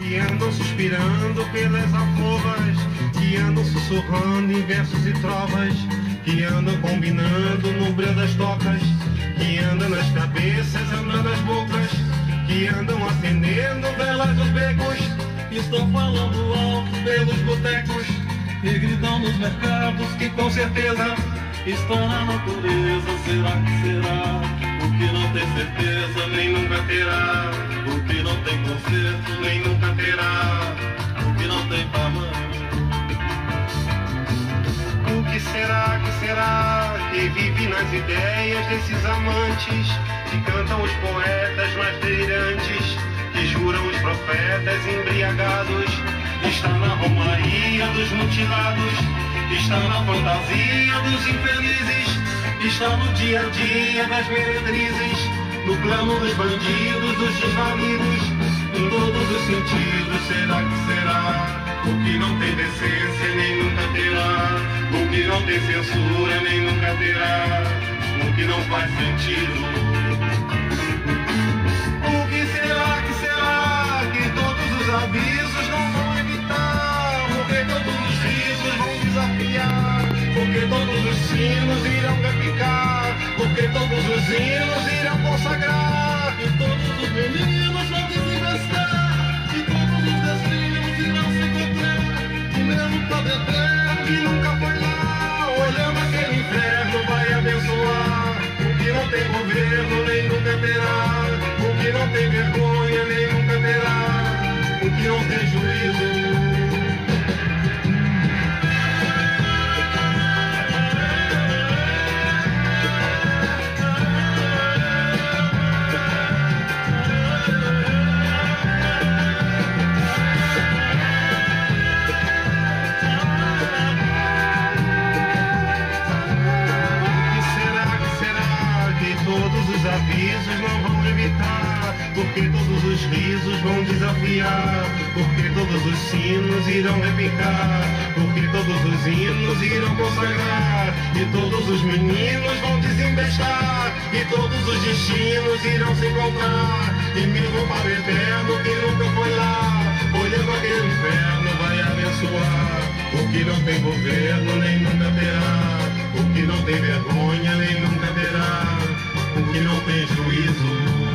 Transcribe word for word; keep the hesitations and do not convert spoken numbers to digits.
que andam suspirando pelas alcovas, que andam sussurrando em versos e trovas, que andam combinando no breu das tocas, que andam nas cabeças, andam nas bocas, que andam acendendo velas nos becos, estão falando alto pelos botecos e gritam nos mercados que com certeza estão na natureza. Será que será? O que não tem certeza nem nunca terá, o que não tem conserto nem nunca terá, o que não tem tamanho. O que será, que será, que vive nas ideias desses amantes, que cantam os poetas mais delirantes, que juram os profetas embriagados, está na romaria dos mutilados, está na fantasia dos infelizes, está no dia a dia das meretrizes, no plano dos bandidos, dos desvalidos, em todos os sentidos. Será que será? O que não tem decência nem nunca terá, o que não tem censura nem nunca terá, o que não faz sentido. O que será, que será, que todos os avisos não vão evitar, porque todos os risos vão desafiar, porque todos os sinos irão repicar, porque todos os hinos irão consagrar, e todos os meninos vão desinvestir, e todos os destinos irão se encontrar, e mesmo pra beber que nunca foi lá, olhando aquele inferno vai abençoar, o que não tem governo nem nunca terá, o que não tem vergonha nem nunca terá, o que não tem juízo. Avisos não vão evitar, porque todos os risos vão desafiar, porque todos os sinos irão repicar, porque todos os hinos irão consagrar, e todos os meninos vão desembestar, e todos os destinos irão se encontrar, e mesmo para o eterno que nunca foi lá, olhando aquele inferno vai abençoar, o que não tem governo nem nunca terá, o que não tem vergonha nem nunca terá, o que não tem juízo.